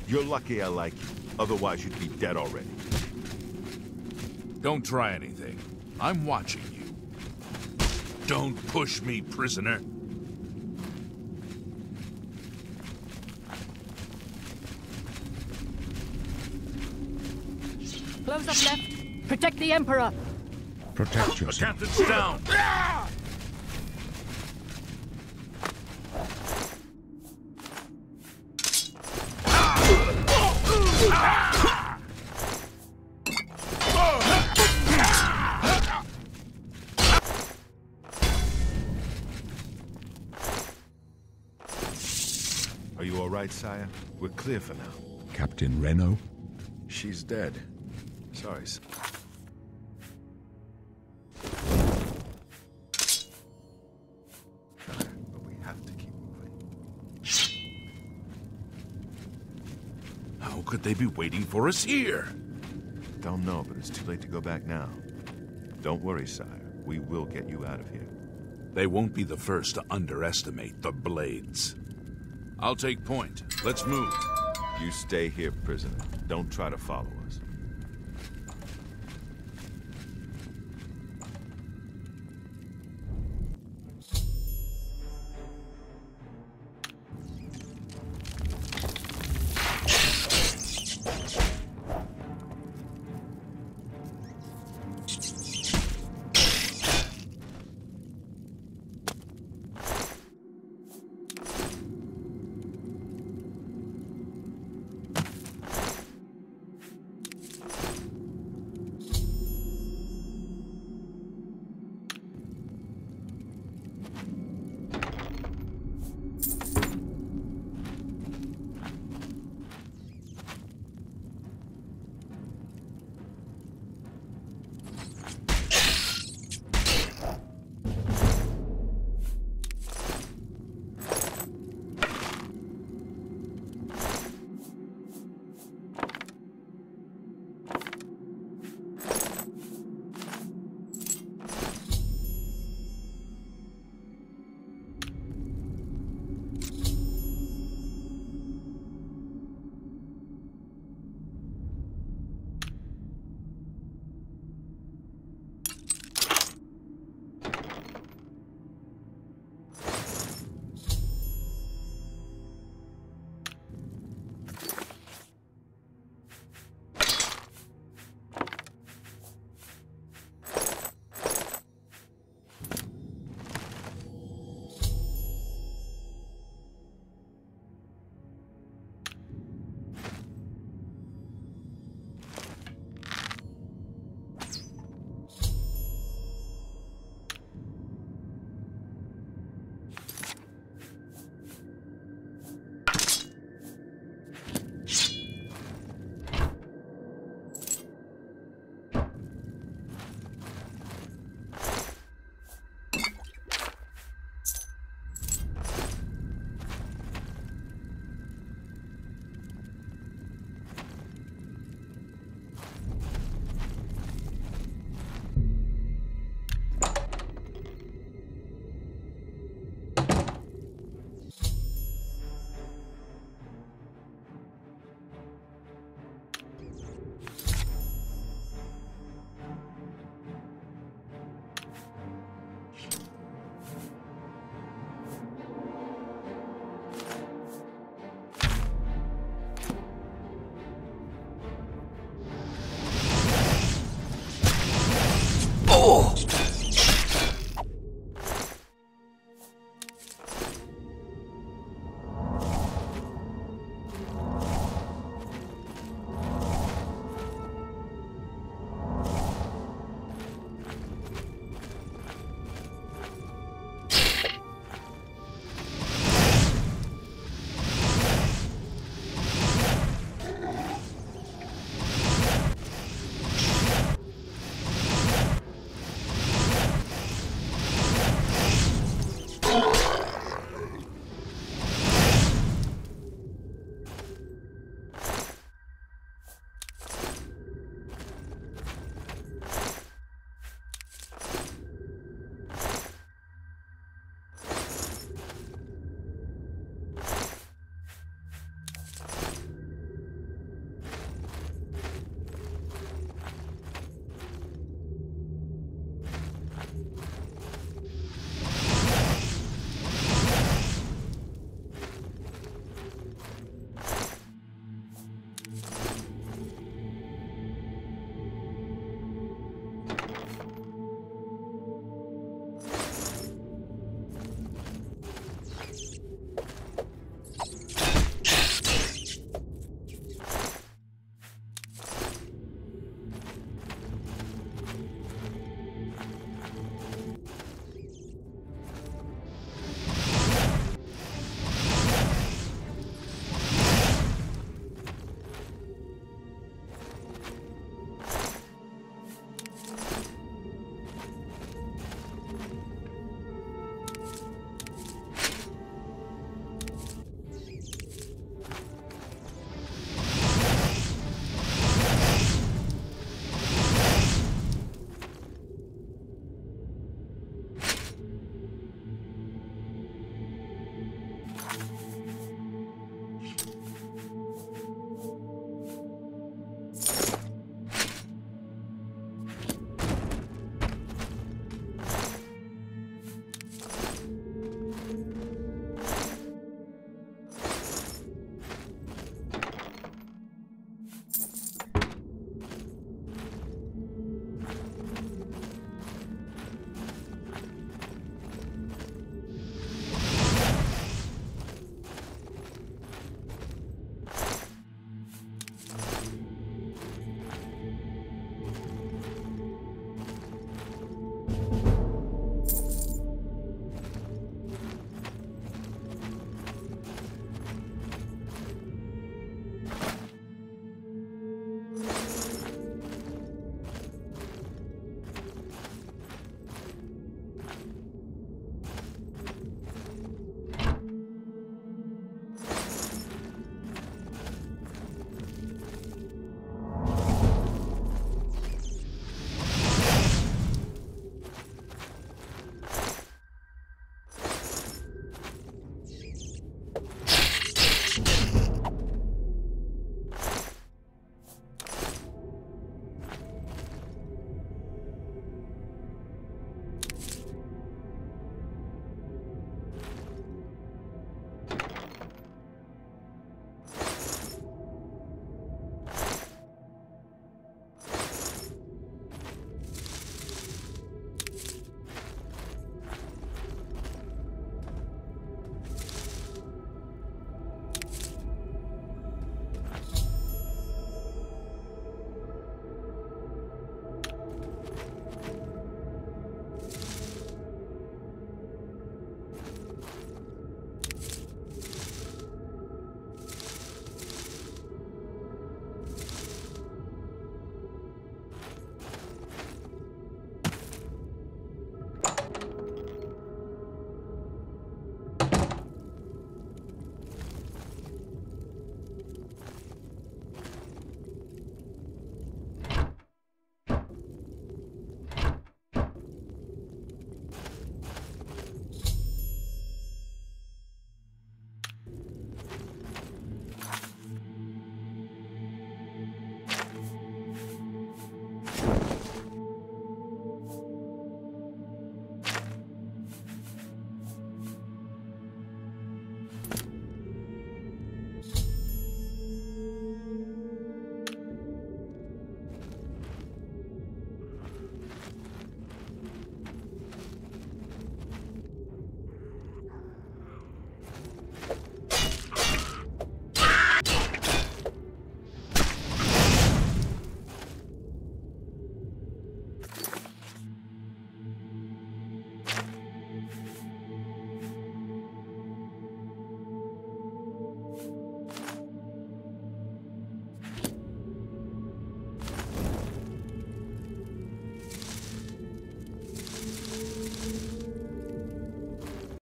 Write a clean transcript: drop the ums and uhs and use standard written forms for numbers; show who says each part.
Speaker 1: You're lucky I like you. Otherwise, you'd be dead already.
Speaker 2: Don't try anything. I'm watching you. Don't push me, prisoner.
Speaker 3: Close up left. Protect the Emperor.
Speaker 4: Protect
Speaker 2: The
Speaker 4: yourself.
Speaker 2: captain's down.
Speaker 1: Are you all right, sire? We're clear for now.
Speaker 4: Captain Reno?
Speaker 1: She's dead. Sorry, sir. But we have to keep moving.
Speaker 2: How could they be waiting for us here?
Speaker 1: Don't know, but it's too late to go back now. Don't worry, sire. We will get you out of here.
Speaker 2: They won't be the first to underestimate the Blades. I'll take point. Let's move.
Speaker 1: You stay here, prisoner. Don't try to follow us.